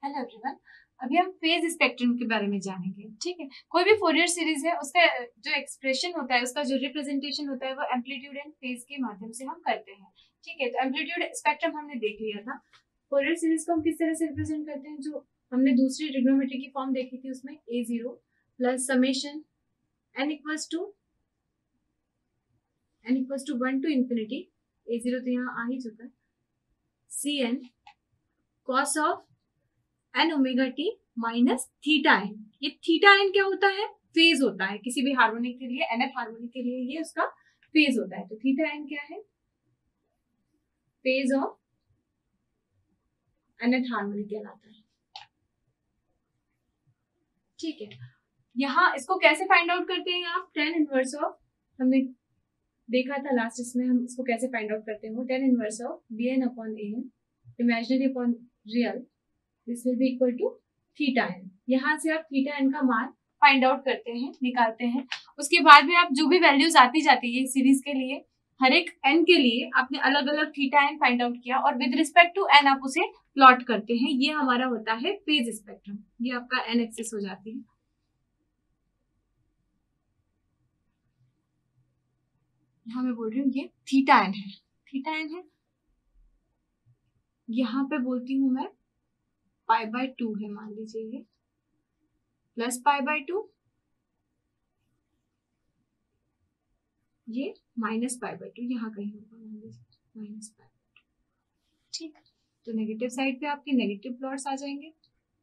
Hello everyone, अभी हम phase spectrum के बारे में जानेंगे। ठीक है, कोई भी फोरियर सीरीज है उसका जो एक्सप्रेशन होता है, उसका जो रिप्रेजेंटेशन होता है वो एम्पलीट्यूड एंड फेज के माध्यम से हम करते हैं। ठीक है, तो एम्पलीट्यूड स्पेक्ट्रम हमने देख लिया था। फोरियर सीरीज को हम किस तरह से रिप्रेजेंट करते हैं, जो हमने दूसरी ट्रिग्नोमेट्री की फॉर्म देखी थी, उसमें a0 plus summation n equals to 1 to infinity, a0 तो यहाँ आ ही चुका है, cn cos of n omega t minus theta n. ये थीटा एन क्या होता है? फेज होता है। किसी भी हार्मोनिक के लिए, nth हार्मोनिक के लिए ये उसका फेज होता है। तो थीटा एन क्या है? फेज ऑफ nth हार्मोनिक कहलाता है। ठीक है, यहाँ इसको कैसे फाइंड आउट करते हैं आप? टेन इनवर्स ऑफ, हमने देखा था लास्ट इसमें, हम इसको कैसे फाइंड आउट करते हैं? Tan inverse of bn upon an imaginary upon real, this will be equal to theta n. यहाँ से आप थीटा एन का मान फाइंड आउट करते हैं, निकालते हैं। उसके बाद भी आप जो भी वैल्यूज आती जाती है सीरीज के लिए, हर एक एन के लिए आपने अलग अलग थीटा एन फाइंड आउट किया और विद रिस्पेक्ट टू एन आप उसे प्लॉट करते हैं। ये हमारा होता है फेज स्पेक्ट्रम। ये आपका एन एक्सिस हो जाती है। यहाँ मैं बोल रही हूँ ये थीटा एन है, थीटा एन है। यहाँ पे बोलती हूँ मैं पाई बाय 2 है, मान लीजिए ये प्लस पाई बाय 2, ये माइनस पाई बाय 2, यहाँ कहीं होगा, मान लीजिए माइनस पाई बाय 2। ठीक, तो नेगेटिव साइड पे आपके नेगेटिव प्लॉट्स आ जाएंगे,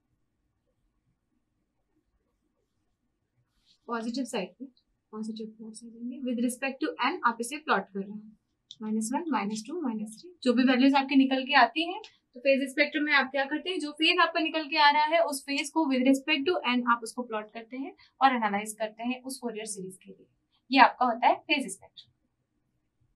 पॉजिटिव साइड पे पॉजिटिव प्लॉट्स आ जाएंगे। विद रिस्पेक्ट टू एन आप इसे प्लॉट कर रहे हैं, -1 -2 -3, जो भी वैल्यूज आपके निकल के आती हैं। तो फेज स्पेक्ट्रम में आप क्या करते हैं, जो फेज आपका निकल के आ रहा है उस फेज को विद रिस्पेक्ट टू एन आप उसको प्लॉट करते हैं और एनालाइज करते हैं उस फोरियर सीरीज के लिए। ये आपका होता है फेज स्पेक्ट्रम।